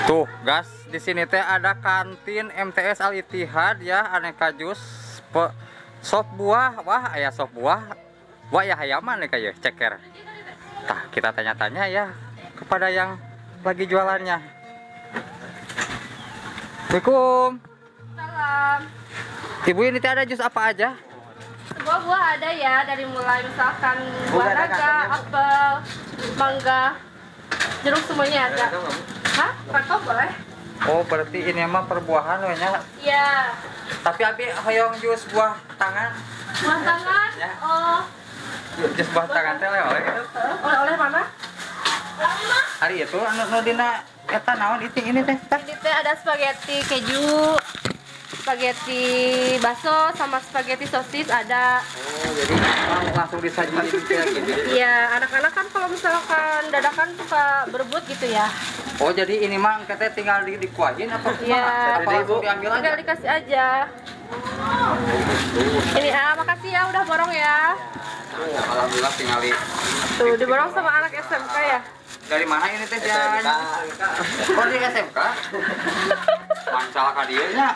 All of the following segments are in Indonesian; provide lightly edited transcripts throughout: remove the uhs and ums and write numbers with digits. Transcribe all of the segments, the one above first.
Tuh, gas, di sini teh ada kantin MTS Al Ittihad ya, aneka jus, sop buah, wah ayah sop buah, wah ya hayaman nih kayak ceker. Tah, kita tanya-tanya ya kepada yang lagi jualannya. Assalamualaikum. Salam. Ibu, ini teh ada jus apa aja? Buah-buah ada ya, dari mulai misalkan buah naga, apel, mangga, jeruk semuanya ada. Hah? Kakao boleh? Oh, berarti ini emang perbuahan loh nya. Iya. Tapi abi hoyong jus buah tangan. Buah tangan? Ya. Oh. Jus buah tangan teh oleh gitu. Oleh mana? Hari itu anu dina eta naon ini teh? Ini teh ada spaghetti keju, spaghetti bakso sama spaghetti sosis ada. Oh, jadi langsung disajiin kayak gini. Iya, anak-anak kan kalau misalkan dadakan suka berebut gitu ya. Oh, jadi ini mah kita tinggal dikuahin apa gimana? Iya. Apa langsung diambil aja? Tinggal dikasih aja. Ini makasih ya udah borong ya. Alhamdulillah tinggal Tuh diborong sama anak SMK ya. Dari mana ini teh Jan? Oh, di SMK. Mancal ka dieu nya.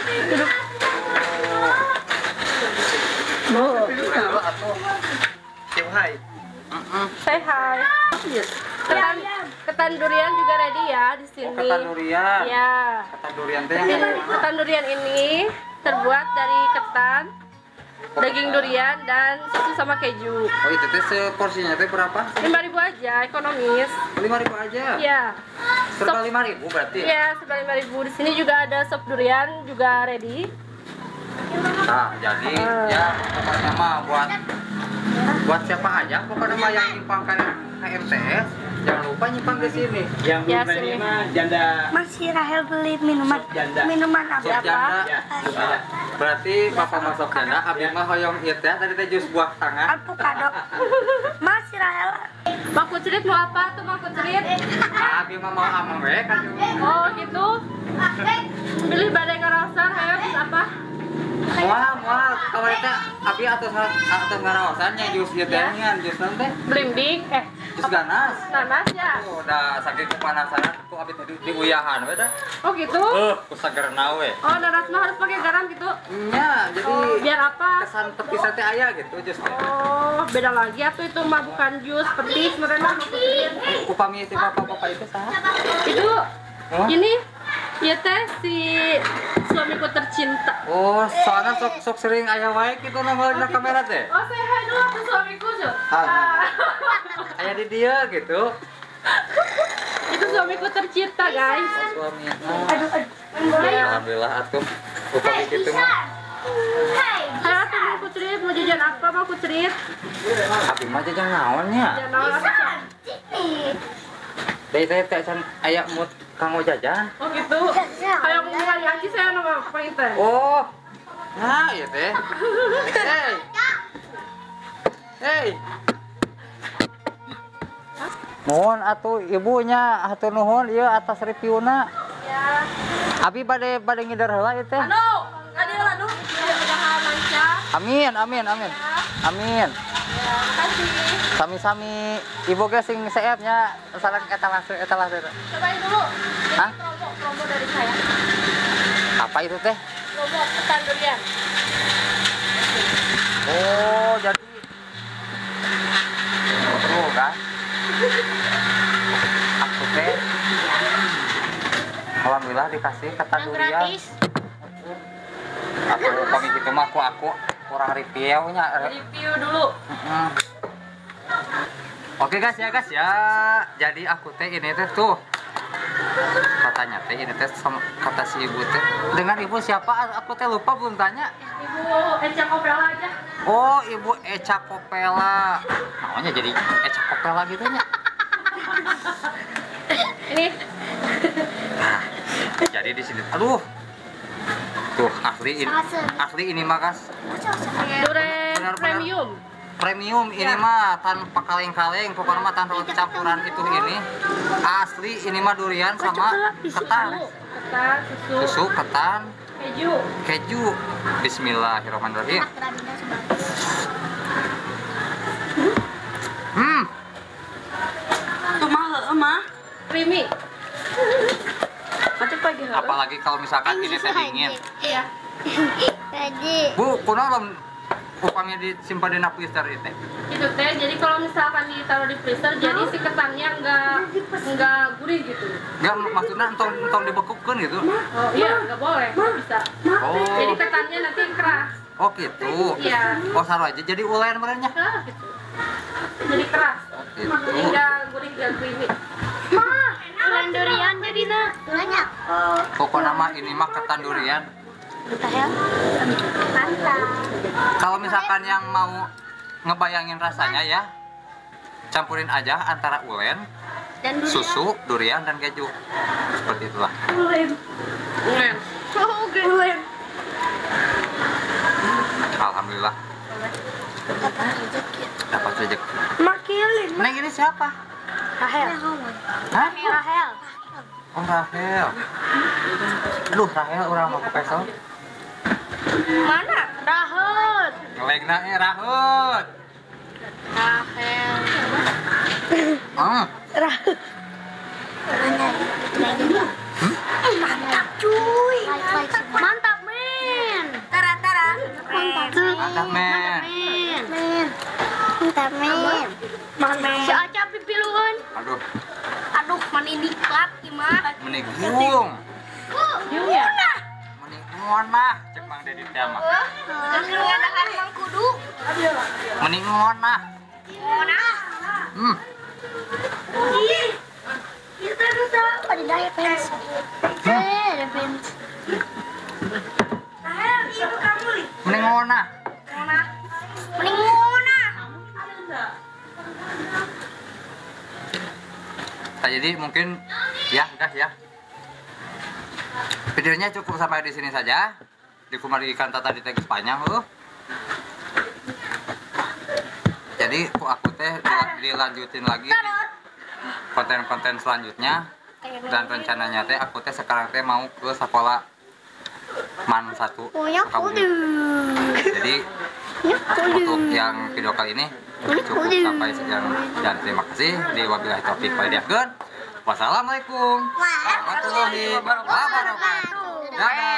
Say hi. Ketan durian juga ready ya di sini. Oh, ketan durian. Iya. Ketan durian teh yang Ketan durian ini terbuat dari ketan, daging durian dan susu sama keju. Oh, itu teh seporsinya teh berapa? 5.000 aja, ekonomis. 5.000 aja. Iya. Serba 5.000 berarti. Iya, serba 5.000. Di sini juga ada sop durian juga ready. Nah, jadi ya pokoknya mah buat siapa aja pokoknya mah yang nyimpang ke MTS jangan lupa nyimpang ke sini. Yang Ya, belum sini. mah janda. Masih Rahel beli minuman. Janda. Minuman apa? Sop janda. Ya, Berarti bapak masuk janda, abi mah hoyong ieu teh tadi teh jus buah tangan. Alpukat. Masih Rahel. Bang Kucerit mau apa tuh Bang Kucerit? Abi mah mau amang we kan. Oh gitu. Pilih badai karawasan, ayo terus apa? Moal kawari teh abi atos ngaraosan nya jus ieu teh ngan jus naon teh? Blimbing, Jus ganas. nanas ya. Oh, udah saking kepanasan ku abi teh diuyahan we dah. Oh gitu. Ku sagerna we. Oh nanas mah harus pakai garam gitu. Nya, jadi Oh biar apa? kesan petisnya teh aya gitu jus teh. Oh beda lagi atau itu mah bukan jus petis mereka Bang Kucerit. Upami si bapak-bapak itu saha? Itu Oh? ini ya teh si suamiku tercinta. Oh, soalnya sok sering aya wae kitu nongol di kamera teh. Oh saya hai dulu ke suamiku Jo. Aya di dia gitu. Itu suamiku tercinta guys. Suami. Ya. Alhamdulillah atuh. Upami kitu mah. Hai tuh Bang Kucerit mau jajan apa Bang Kucerit? Abi mah jajan naon nya? Jajan apa? Deui teh can aya mood kanggo jajan. Oh gitu. Kayak mau mulai ngaji saya nama apa itu? Oh. Nah, ieu teh. Hey. Hey. Nuhun atuh ibunya, hatur nuhun ieu atas reviewna. Ya. Abi bade ngidar heula ieu teh. Anu, adil anu. Mudah-mudahan lancar. Amin. Ya. Amin. Ya, makasih. Sami-sami ibu ge sing seepnya salah etalase. Cobain dulu. Ini Hah? promo dari saya. Apa itu teh? Promo ketan durian. Oh, jadi tuh kan. Aku teh alhamdulillah dikasih ketan durian. Aku pagi gitu mah aku kurang reviewnya. Review dulu. Oke guys ya. Jadi aku teh ini teh tuh katanya teh ini teh kata si ibu teh. Dengan ibu siapa? Aku teh lupa belum tanya. Ibu Eca Kopela aja. Oh, Ibu Eca Kopela. Namanya jadi Eca Kopela gitu nya. Ini Nah, jadi di sini. Aduh. Tuh, asli ini mah Kas. durian Benar-benar. premium. Premium ini mah tanpa kaleng-kaleng, pokoknya mah tanpa campuran itu ini. Asli ini mah durian sama ketan. Ketan, susu, Ketan, keju. Bismillahirrahmanirrahim. Tuh mah creamy. lagi halus. Apalagi kalau misalkan ini teh dingin. Iya. Bu, kunaon upamnya disimpan di freezer itu? Itu teh jadi kalau misalkan ditaruh di freezer jadi si ketannya nggak gurih gitu. Enggak, maksudnya entong dibekukeun gitu. Oh iya, nggak boleh, nggak bisa. Oh. Jadi ketannya nanti keras. Oh gitu. Iya. Oh saru aja jadi ulen merenya. Nah, gitu. Jadi keras. Gitu. Jadi nggak gurih nggak creamy. Ulen durian jadi banyak. Pokoknya mah ini mah ketan durian. Rahel. Mantap. Kalau misalkan yang mau ngebayangin rasanya ya, campurin aja antara ulen, Dan durian. susu, durian, dan keju. Seperti itulah. Ulen. Oh, ulen. Alhamdulillah dapat rezeki. Makilin. Neng ini siapa? Rahel. Hah? Rahel. Oh Rahel. Aduh Rahel orang mau ke pesel. Mana? Rahel. Ngelegna Rahut. Rahel. Rahel. Mantap cuy. Mantap men. Tara. Mantap men. Mantap men. Si Aca pipiluan. Aduh, Mani diklat gimana? menigung. Yung ya? Meningon mah, cek Mang Dedi teh mah. Ngadahan Mang Kudu. Meningon mah. Gimana? Kita bisa pada daya fans. Fans. Rahel, itu kamu li. Meningon mah. Mending ngona. Nah, jadi mungkin ya udah ya. Videonya cukup sampai di sini saja. Dikembalikan tata di teks panjang Jadi aku teh dilanjutin lagi di konten-konten selanjutnya. Dan rencananya teh aku teh sekarang teh mau ke sekolah Man 1 Sukabumi. Jadi untuk yang video kali ini cukup sampai sekian dan terima kasih. Di wabillahi taufiq wal hidayah. Wassalamualaikum warahmatullahi wabarakatuh. Dadah.